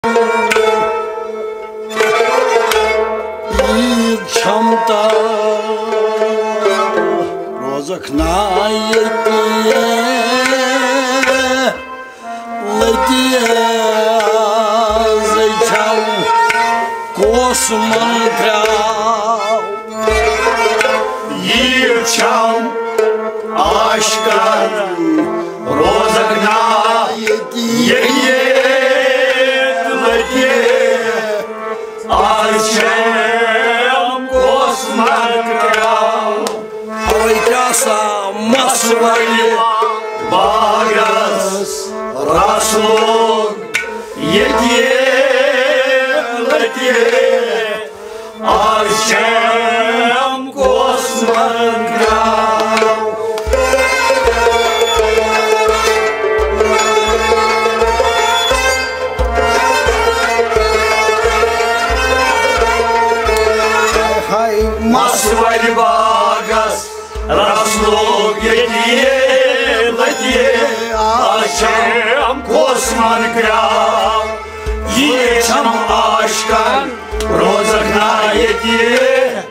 Çamda rozakna yediye lediye zeyçam kosman krav yirçam aşkın rozakna yediye lediye aşkın kosman krav Avaycasa masvayı Bagas Rasul yediye lediye aşkın kosman krav Masvali bagas Rasul yediye lediye aşkın kosman krav Yirçam aşkın rozakna yediye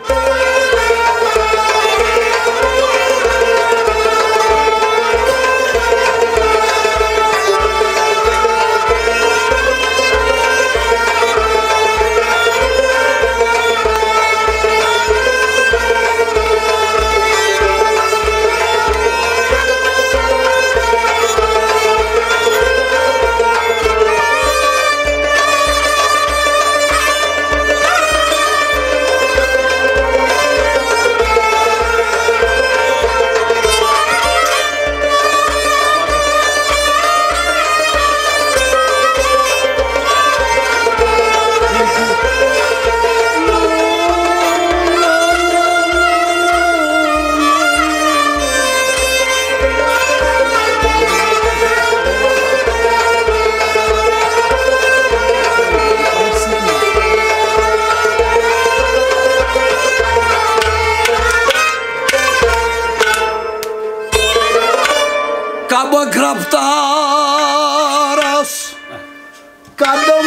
Kaba graptaras kadam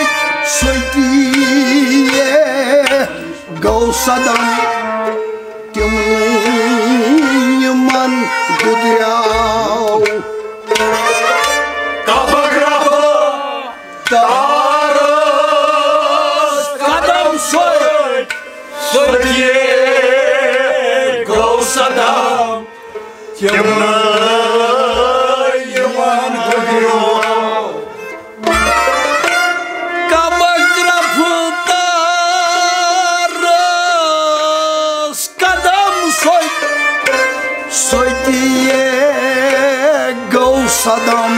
soitiye gausadam timman gudriau Kaba graptaras kadam soitiye gausadam timman gudriau Kaba graptaras kadam soitiye gausadam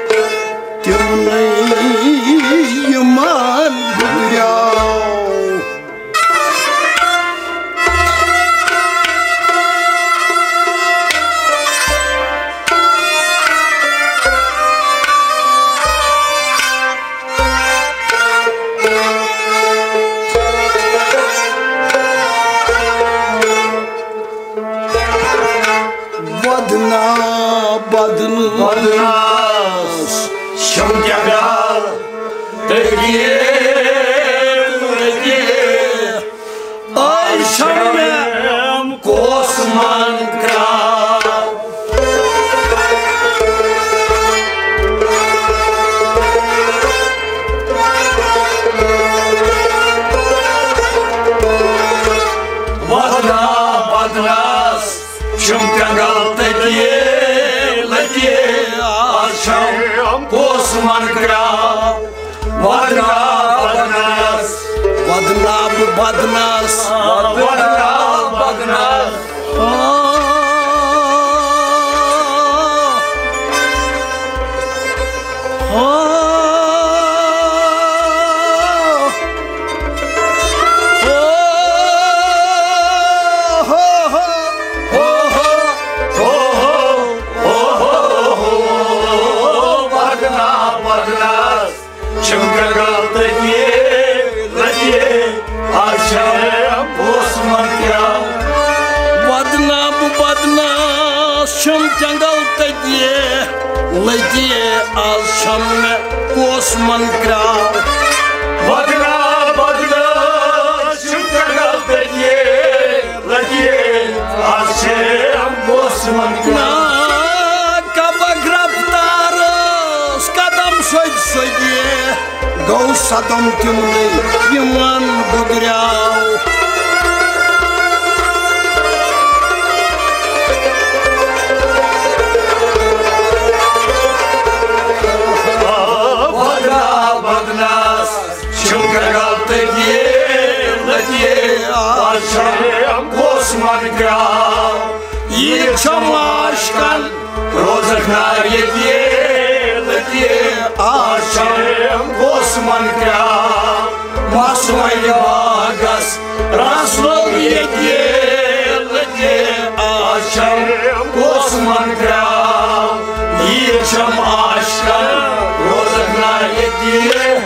timman gudriau Badnas Şamjagal Tegiye Ayşem Kosman krav Badnas Şamjagal Tegiye Ayşem Kosman krav Badnas Badnas Şam jangal tadiye Lătie az şamme Osman Kral Badna, badna, çımtagal tediye, ladiye, Aşem Osman Kral. Kaba graptarı skadam şöydye Gaus adam tümlü yaman budriyav Badnas, çımtagal tediye, ladiye, Aşem Osman Kral. Yirçam aşkan Rozaknar yediye, ladiye, Aşem Osman Kral. Masmay bagas, raslov yediye, ladiye, Aşem Osman Kral. Yirçam aşkan, rozaknar yediye.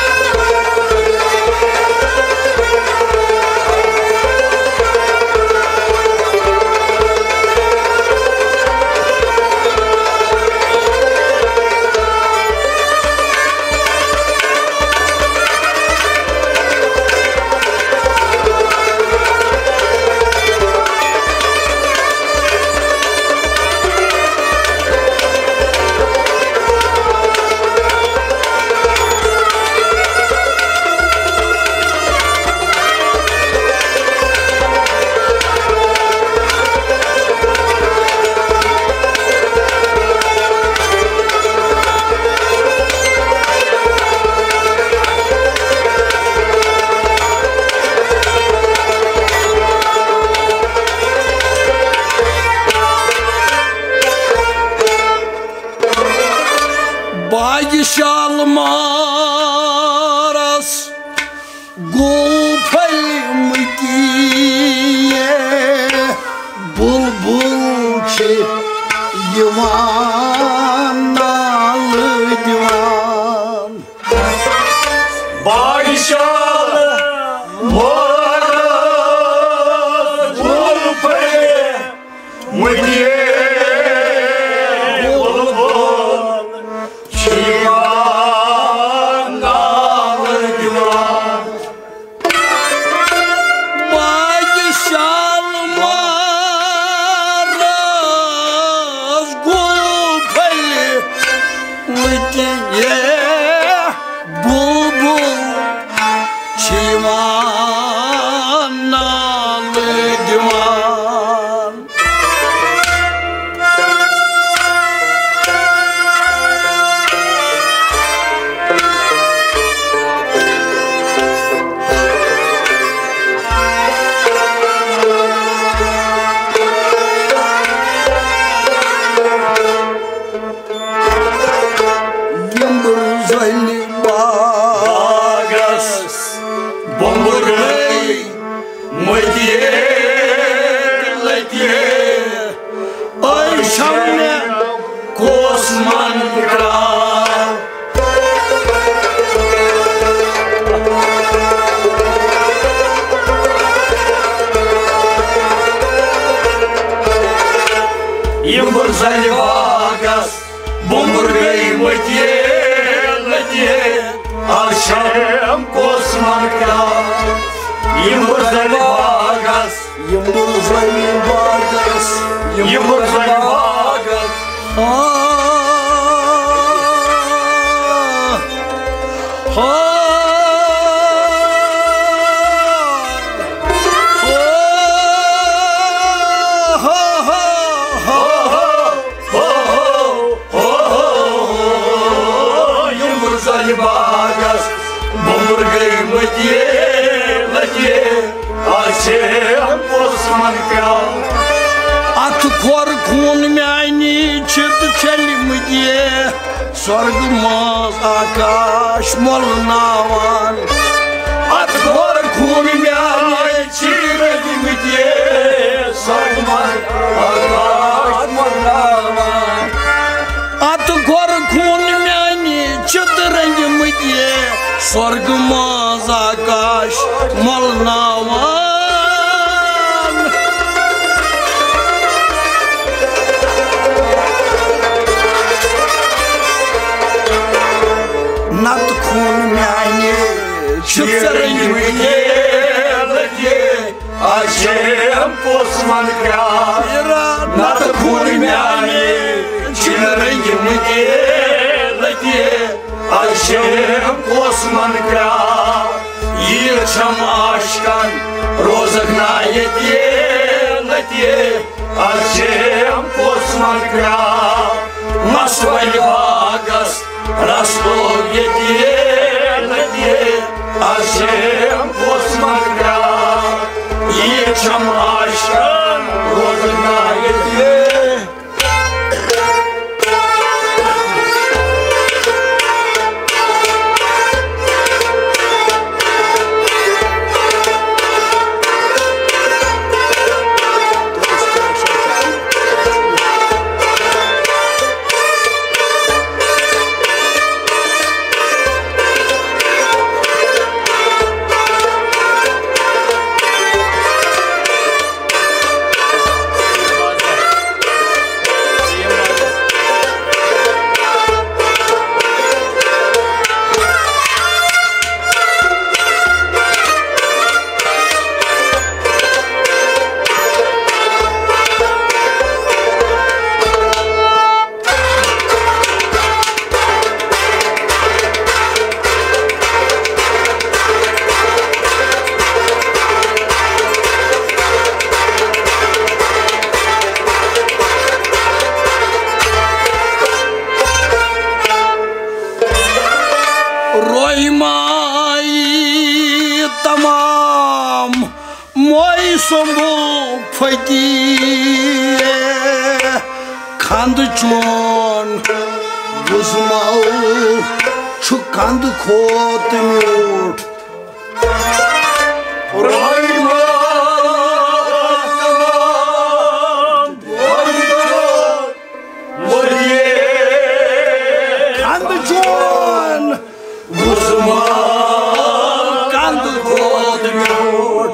Şalmaras Gupel mıdiye Bulbul ki Divan alı divan Bağışalı Moraz Bulpaya Mıdiye Bulbul Şivan alı divan Şalmaras Gupel mıdiye Bulbul Çivan alı divan Yımbızaylı Bagas Bomburgay Mıdiye Ladiye Ay şamne Osman Kral. Yımbırzali Bagas Bomburgay Mıdiye Ladiye Aşem Osman Kral. Yımbırzali Bagas Yımbızaylı Bagas Yımbırzali Bagas Yımbırzali Bagas Bomburgay Mıdiye Ladiye Aşem Osman Kral. At korkun məni çıdı çelimi diye Sorgumaz akaş molnavan At korkun məni çirmedimi diye Sorgumaz akaş molnavan. At korkun məni çıdı rengimi diye Sorgumaz akaş molnavan Çırengimde Aşem Osman Kral Natı kurmani Çırengimde Aşem Osman Kral Yirçam aşkan Rozakna yedi Aşem Osman Kral Masvali vagas Raslo yedi Aşem Osman Kral Yirçam aşkan Rozakna yedi Tamam Moy sombu fadi Kandı çon Buzmal Şu kandı kodmuyor Rayma tamam Moye Kandı çon Buzmal Kandı kodmuyor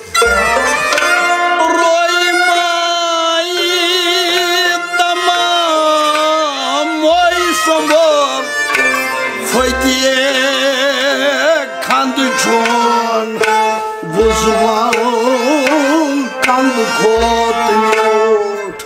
Buzmağım kandı kodmuyor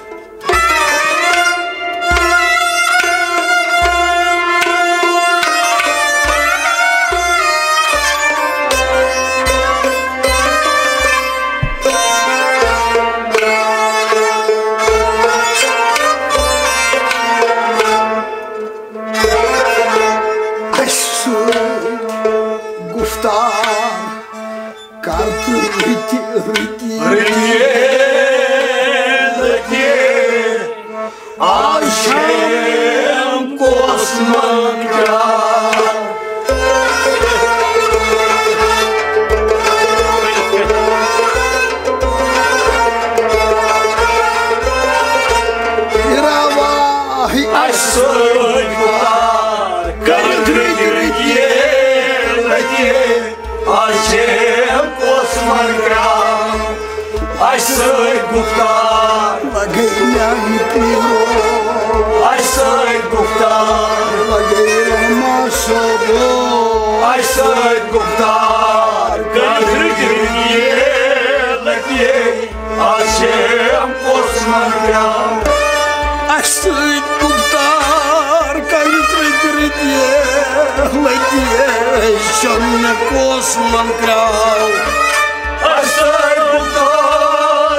Guftar Kartı riti Aşem Osman Kral Ravahi Aşsoy Kutar Aşem Osman Kral Aşsoy Kutar Lagayla mitiro Aşsoy Kutar Lagayla masobo Aşsoy Kutar Aşem Osman Kral Aşsoy Guptar Kayıtırı diye Ladiye Şanne Osman Kral Aşsoy Kutar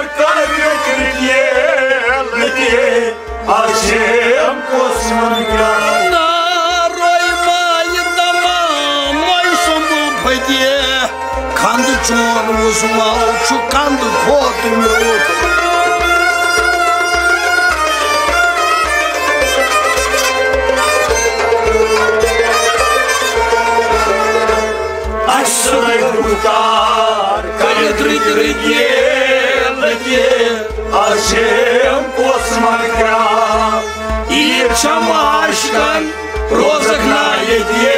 Aşem Osman Kral Naroy mayındama Moy sombu fadi Kandı çon Buzmal Şu kandı kodmuyor Aşsoy Kutar Aşem Osman Kral Yirçam aşkan Rozakna yedi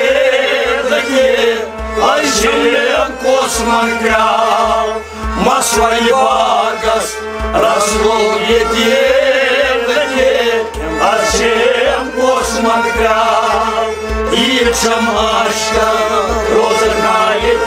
Aşem Osman Kral Masvali vagas Raslo yedi Aşem Osman Kral Yirçam aşkan Rozakna yedi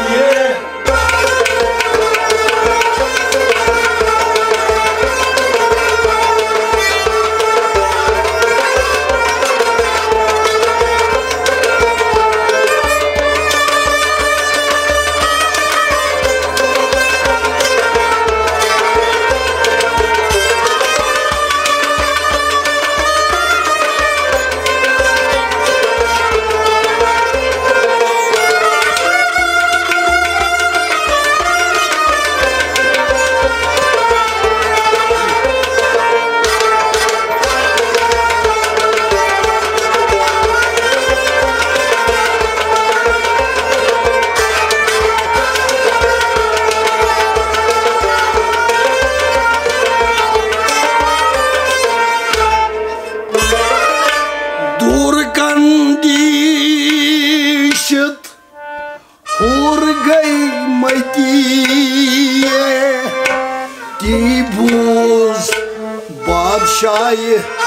Hur găi mătie Tibuz Badşai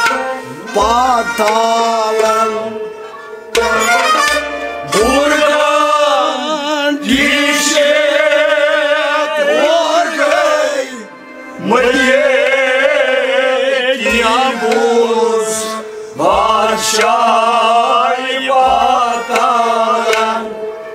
Batalan Buradan dişet Hur găi mătie Tibuz Badşai Batalan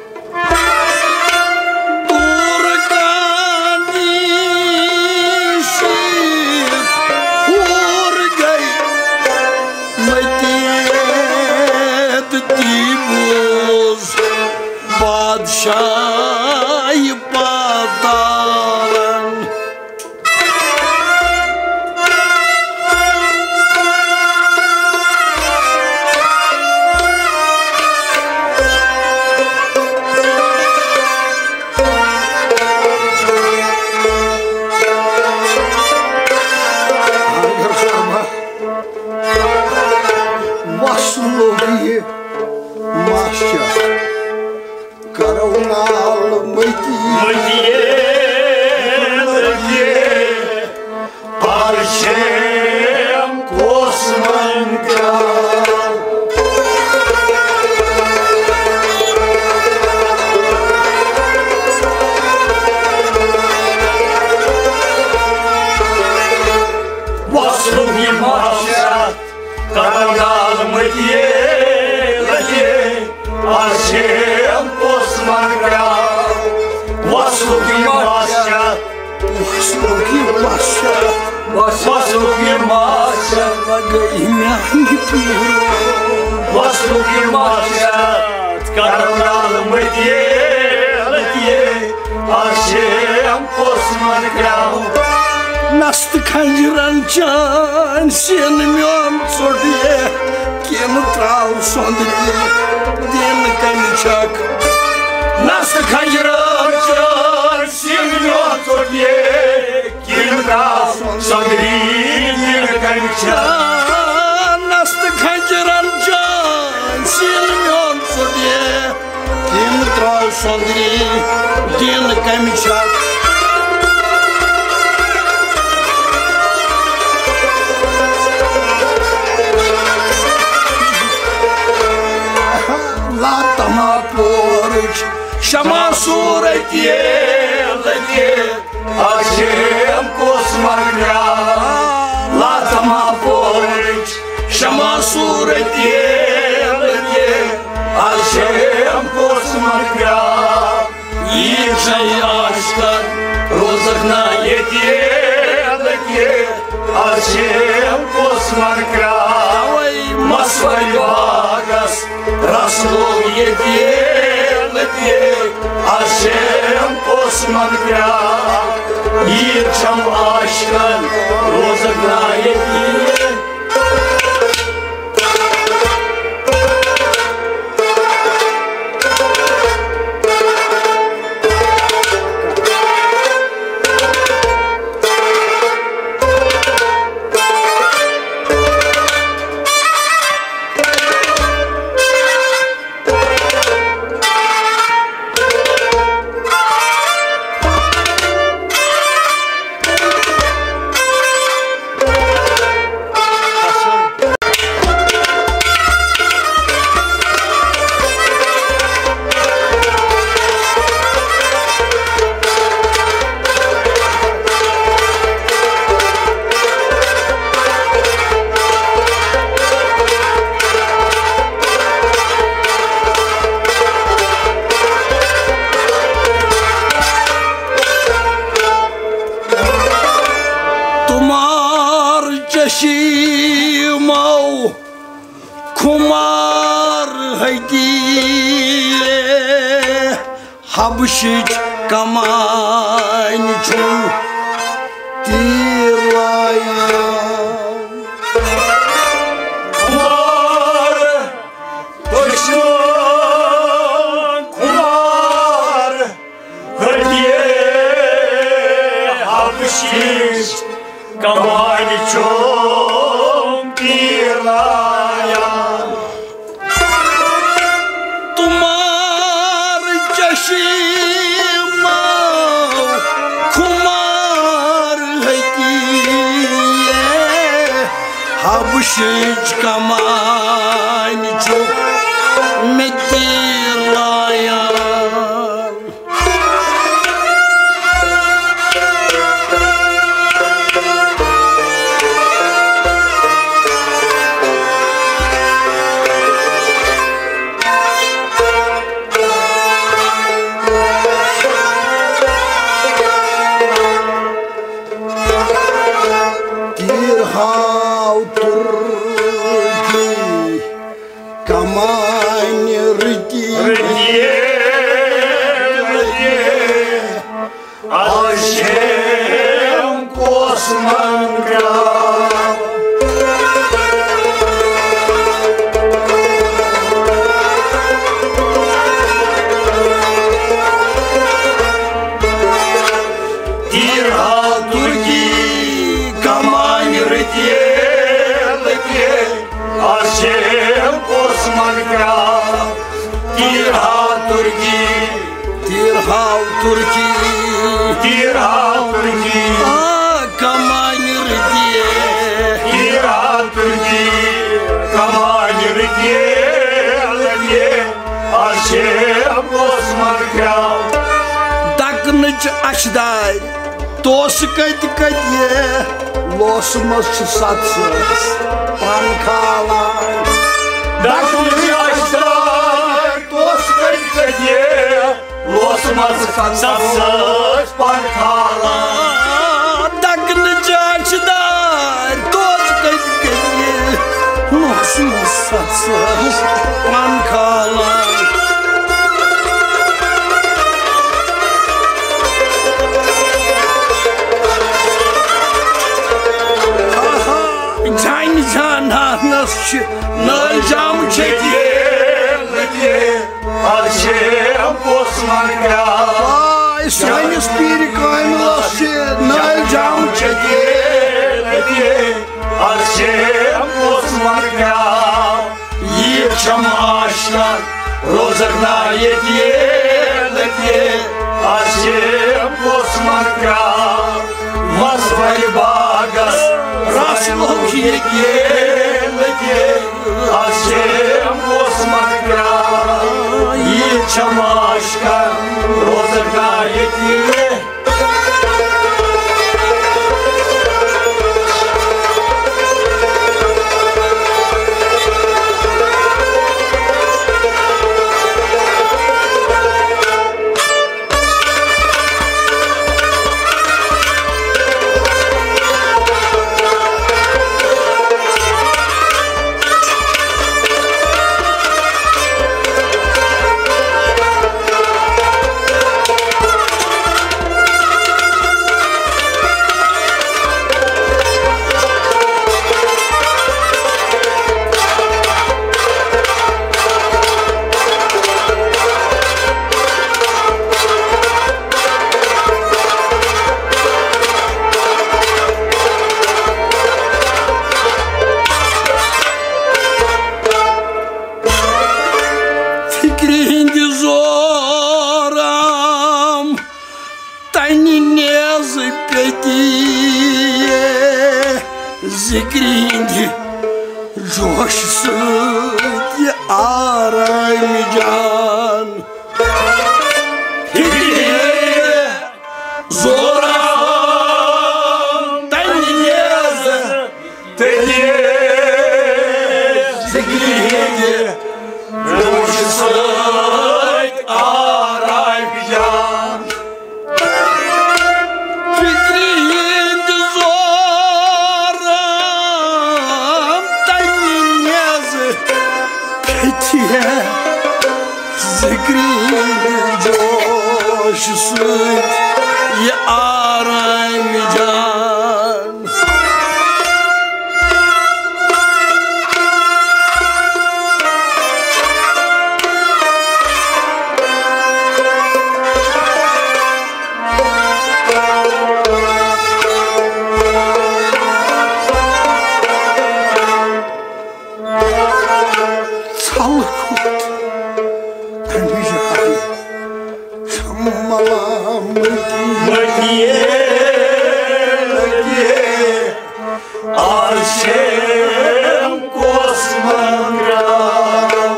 Badşai Batalan Vaslugi Masya Karavnal mătie Parșem Cosmânca Vaslugi Masya Karavnal mătie Parșem Cosmânca Vaslugi Masya Vaslugi Masya Vaslugi Masya Vagăimea Nipiro Vaslugi Masya Karavnal mătie Parșem Cosmânca Nastı kanjiran can Sen myon sordiye Kim trav sondriye Din kaniçak Nastı kanjiran can Sen myon sordiye Kim trav sondriye Din kaniçak Nastı kanjiran can Sen myon sordiye Kim trav sondriye Din kaniçak Latama poruç Şama suretiye Parșem Cosmânca Latama poruç Şama suretiye Parșem Cosmânca Icai aşkar Rozıkna yetiye Parșem Cosmânca Masvay vagas Raslov yetiye Parșem Cosmânca Icam aşkar Rozıkna yetiye Şimau kumar haydiye Habşiç kamayniçu diraya Kumar Düşman kumar Hırdiye Habşiş Kamayniçum diraya Tumar kumar hediye Habşiç kamani çok medilayan Açday, dostu kadye, losumuz satsız, pankalan. Daklıcı açday, dostu kadye, losumuz satsız, pankalan. Daklıcı açday, dostu kadye, losumuz satsız, pankalan. Nasıl nalcam çekiyor Arşem Osman'a Ay sen ispiri kaymılaşı nalcam çekiyor Arşem Osman'a Yiyip çamaşlar rozakna yetiye Arşem Osman'a Masvay bagas Raslok yetiye Arşem Osman'a Yiyip çamaşlar rozakna yetiye Zikringi coşsun diye araymayacağım Fikriye zoram Tanrıyazı Tediye Zikringi coşsun araymayacağım Zikrini coşsun ya araymayacağım Mătie, Arșem Cosman Grau.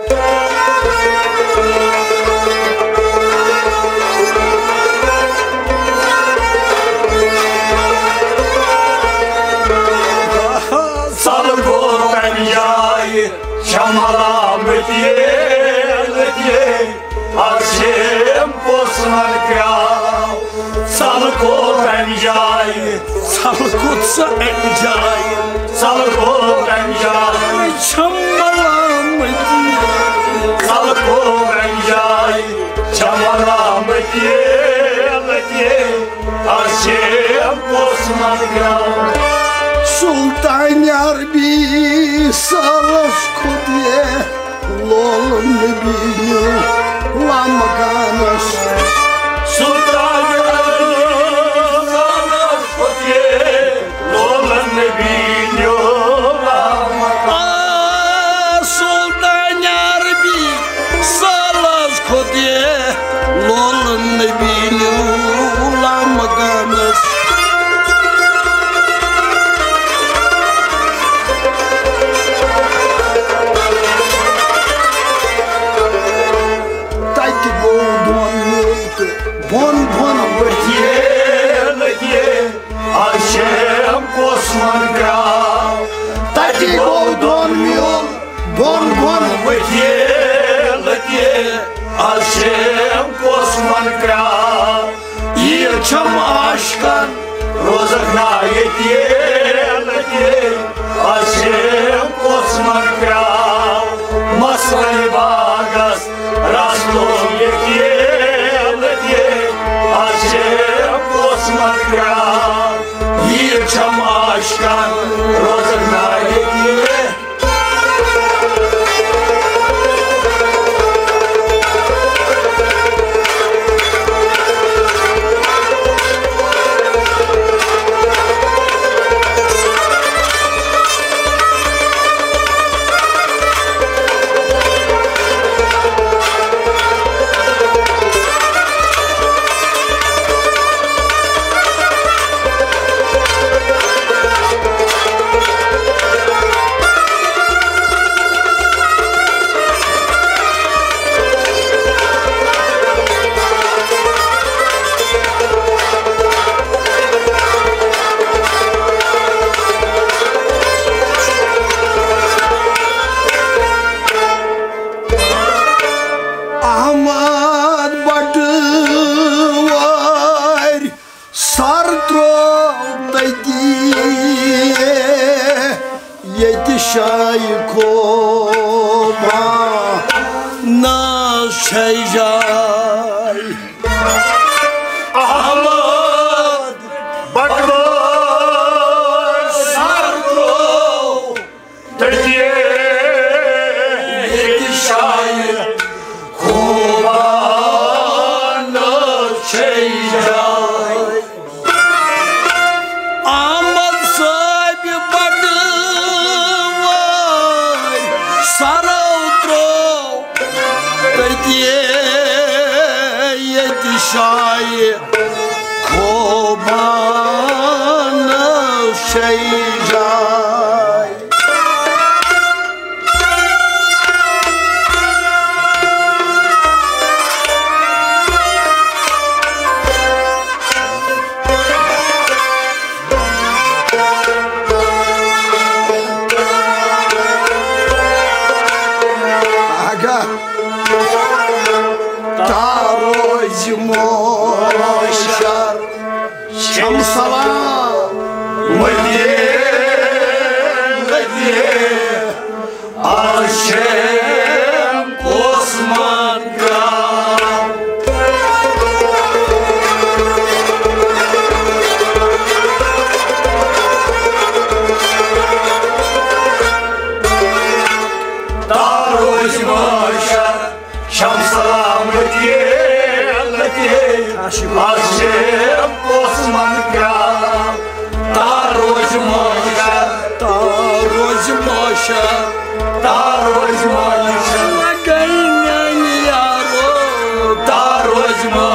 Salgotan yai Şamala mătie, Arșem Cosman Grau. Salgotan yai Salkutsa enjay Salgotan yai Çambalamıdı Salgotan yai Şamala mătie, Arșem Cosman Grau. Sultan Yarbi Salasku diye Lolun nebinu Lamaganas Sultan Sarasvati Lolan Nebinyola Sultan Yarbi Salasku diye Lolun nebinu Lamaganas Bon Mătie, Arșem Cosman Grau. Tati Goldon Mion Bon Mătie, Arșem Cosman Grau. Ilçam aşkan Rozăhnaie Arșem Cosman Grau. Masăi bagas Rastovie Arșem Cosman Grau. Ilçam aşkan Rozăhnaie Ahmet Batı var Sartrop'taydı Yetişay koma Naşeycay Ahmet Bakır Sartrov Türkiye Yetişay Kumanı Şeycay Ahmet sahibi Batı var Sartrop'taydı Yetişay koma Naşeycay Aga Taro zimoşar Şamsala Mătie Arșem Cosman Grau. Tarozi mășar Şamsala mătie Arșem Cosman Grau. Tarozi mășar Tarozi mășar Găină-n iaro Tarozi mășar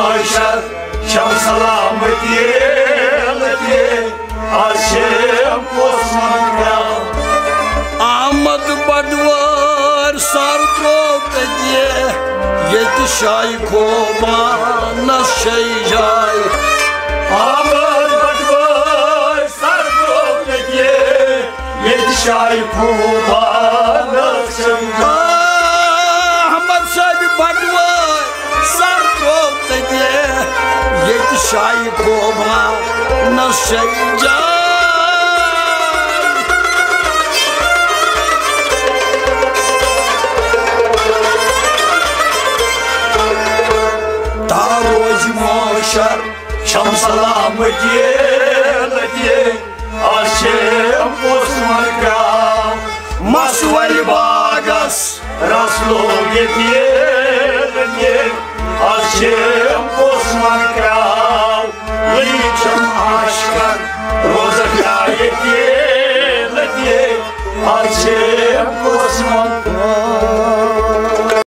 salameti leti Aşem Osman Kral Ahmet Badvar Sartrov dedi Yetişay Koman Şeycay Ahmet Badvar Sartrov dedi Yetişay Koman Şeycay Ahmet Sabi Badvar Sartrov dedi Yetişay Koman Şeycay Moşar Şam salameti leti Aşem Osman Kral Masvali Bagas Raslo getirdin Aşem Osman Kral Liçem aşkar Rozaka getirdin Aşem Osman Kral